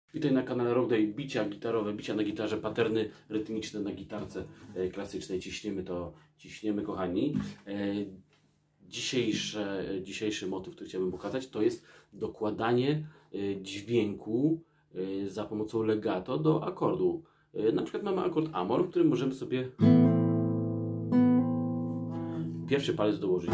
Witaj na kanale Rockday. Bicia gitarowe, bicia na gitarze, paterny rytmiczne na gitarce klasycznej. Ciśniemy kochani. Dzisiejszy motyw, który chciałbym pokazać, to jest dokładanie dźwięku za pomocą legato do akordu. Na przykład mamy akord Amor, w którym możemy sobie pierwszy palec dołożyć.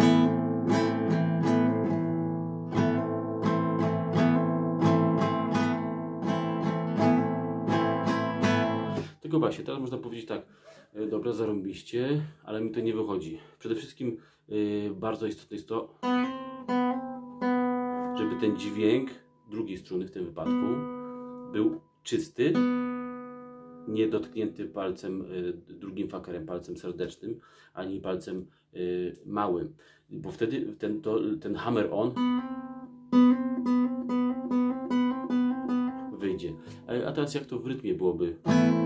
Tylko właśnie, teraz można powiedzieć tak, dobra, zarąbiście, ale mi to nie wychodzi. Przede wszystkim bardzo istotne jest to, żeby ten dźwięk drugiej struny w tym wypadku był czysty, nie dotknięty palcem, drugim fakerem, palcem serdecznym, ani palcem małym, bo wtedy ten hammer on wyjdzie. A teraz jak to w rytmie byłoby?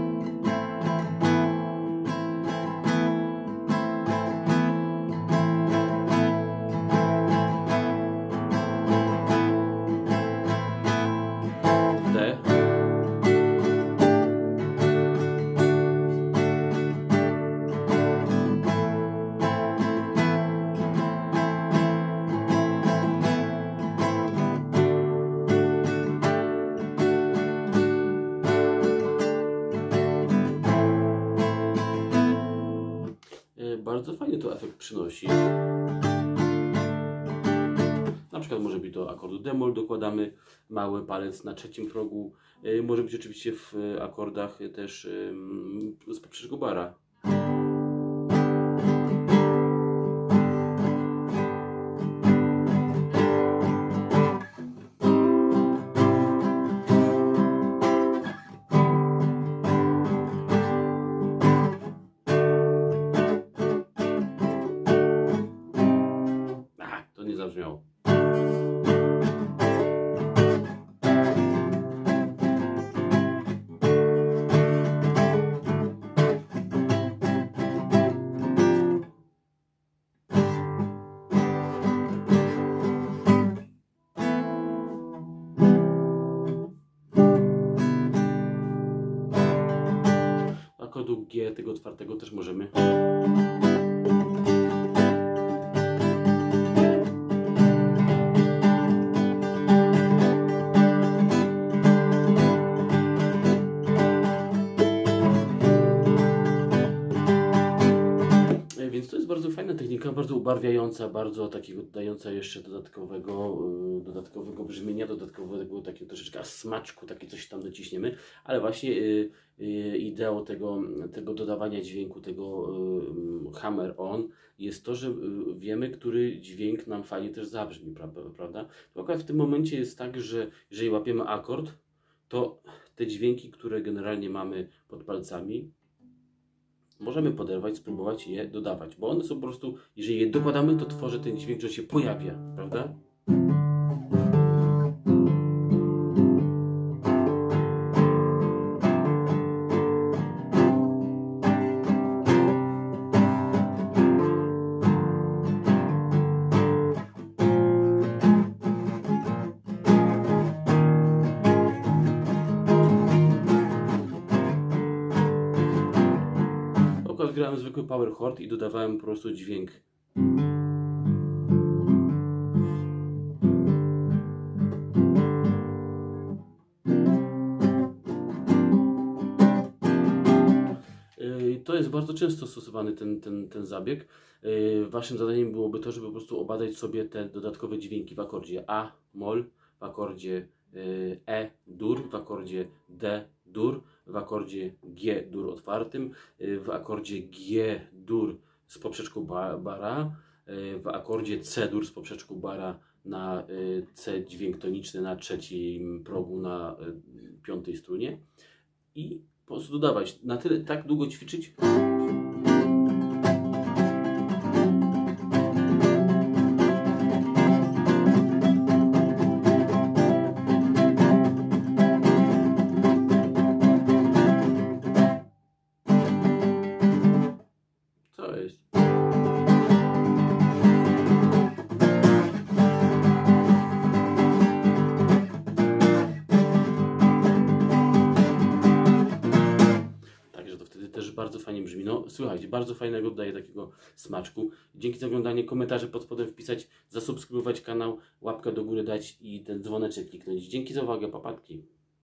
Bardzo fajny to efekt przynosi. Na przykład może być do akordu d-moll, dokładamy mały palec na trzecim progu. Może być oczywiście w akordach też z poprzecznego bara. Nie zabrzmiało. Akordu G, tego czwartego też możemy. Więc to jest bardzo fajna technika, bardzo ubarwiająca, bardzo takiego dająca jeszcze dodatkowego brzmienia, dodatkowego takiego troszeczkę smaczku, takie coś tam dociśniemy, ale właśnie ideą tego dodawania dźwięku, tego hammer on jest to, że wiemy, który dźwięk nam fajnie też zabrzmi, prawda? To akurat w tym momencie jest tak, że jeżeli łapiemy akord, to te dźwięki, które generalnie mamy pod palcami, możemy poderwać, spróbować je dodawać, bo one są po prostu, jeżeli je dokładamy, to tworzy ten dźwięk, że się pojawia, prawda? Grałem zwykły power chord i dodawałem po prostu dźwięk. To jest bardzo często stosowany ten zabieg. Waszym zadaniem byłoby to, żeby po prostu obadać sobie te dodatkowe dźwięki w akordzie A, moll, w akordzie E, dur, w akordzie D, dur, w akordzie G, dur otwartym, w akordzie G, dur z poprzeczką bara, w akordzie C, dur z poprzeczką bara na C dźwięk toniczny na trzecim progu na piątej strunie i po prostu dodawać, na tyle tak długo ćwiczyć, co jest. też bardzo fajnie brzmi. No słuchajcie, bardzo fajnego daje takiego smaczku. Dzięki za oglądanie, komentarze pod spodem wpisać, zasubskrybować kanał, łapkę do góry dać i ten dzwoneczek kliknąć. Dzięki za uwagę, papatki.